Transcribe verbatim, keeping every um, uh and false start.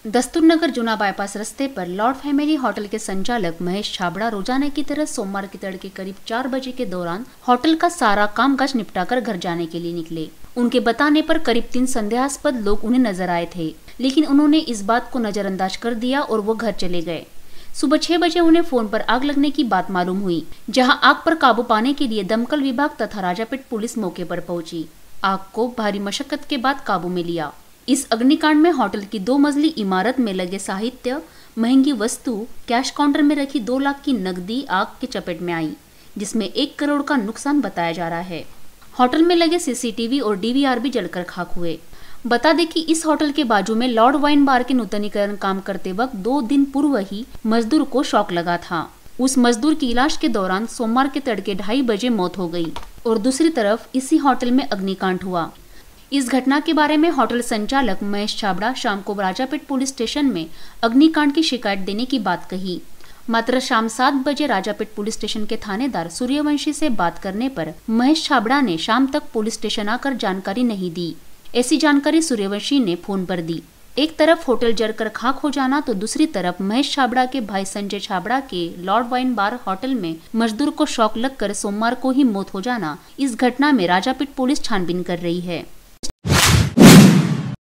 दस्तूरनगर जूना bypass रस्ते पर Lord family hotel के संचालक महेश छाबड़ा रोजाना की तरह सोमवार के तड़के करीब चार बजे के दौरान होटल का सारा कामकाज निपटाकर घर जाने के लिए निकले। उनके बताने पर करीब तीन संदेहास्पद लोग उन्हें नजर आए थे, लेकिन उन्होंने इस बात को नजरअंदाज कर दिया और वो घर चले गए। सुबह छह बजे उन्हें फोन पर आग लगने की बात मालूम हुई, जहां आग पर काबू पाने के लिए दमकल विभाग तथा राजापेट पुलिस मौके पर पहुंची। आग को भारी मशक्कत के बाद काबू में लिया। इस अग्निकांड में होटल की दो मंजिली इमारत में लगे साहित्य, महंगी वस्तु, कैश काउंटर में रखी दो लाख की नकदी आग के चपेट में आई, जिसमें एक करोड़ का नुकसान बताया जा रहा है। होटल में लगे सीसीटीवी और डीवीआर भी जलकर खाक हुए। बता दें कि इस होटल के बाजू में लॉर्ड वाइन बार के नूतनीकरण काम करते वक्त दो दिन पूर्व ही मजदूर को शॉक लगा था। उस मजदूर की इलाज के दौरान सोमवार के तड़के ढाई बजे मौत हो गई और दूसरी तरफ इसी होटल में अग्निकांड हुआ। इस घटना के बारे में होटल संचालक महेश छाबड़ा शाम को राजापेट पुलिस स्टेशन में अग्निकांड की शिकायत देने की बात कही। मात्र शाम सात बजे राजापेट पुलिस स्टेशन के थानेदार सूर्यवंशी से बात करने पर महेश छाबड़ा ने शाम तक पुलिस स्टेशन आकर जानकारी नहीं दी। ऐसी जानकारी सूर्यवंशी ने फोन पर दी। एक तरफ होटल जलकर खाक हो जाना तो दूसरी तरफ महेश छाबड़ा के भाई संजय छाबड़ा के लॉर्ड वाइन बार होटल में मजदूर को शॉक लगकर सोमवार को ही मौत हो जाना। इस घटना में राजापेट पुलिस छानबीन कर रही है।